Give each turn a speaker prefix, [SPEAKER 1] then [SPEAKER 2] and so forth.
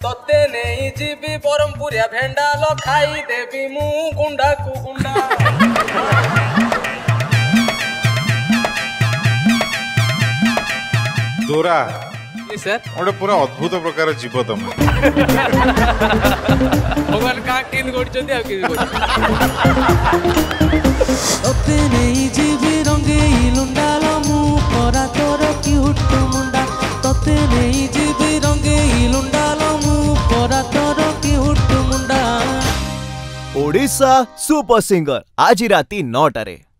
[SPEAKER 1] तोते नहीं जीवी बरमपुरिया भेंडाल खाई देवी मु गुंडा कु गुंडा।
[SPEAKER 2] दोरा
[SPEAKER 1] सर
[SPEAKER 2] गोटे पूरा अद्भुत प्रकार जीव तुम
[SPEAKER 1] भगवान का किन गोडचोती आ किन
[SPEAKER 3] तोते नहीं जीवी रंगेई लुंडाल मु परा तोर क्यूट मुंडा। तोते नहीं जीवी रंगेई लुंडाल मु परा तोर क्यूट मुंडा।
[SPEAKER 4] ओडिशा सुपर सिंगर आज राती 9 टारे।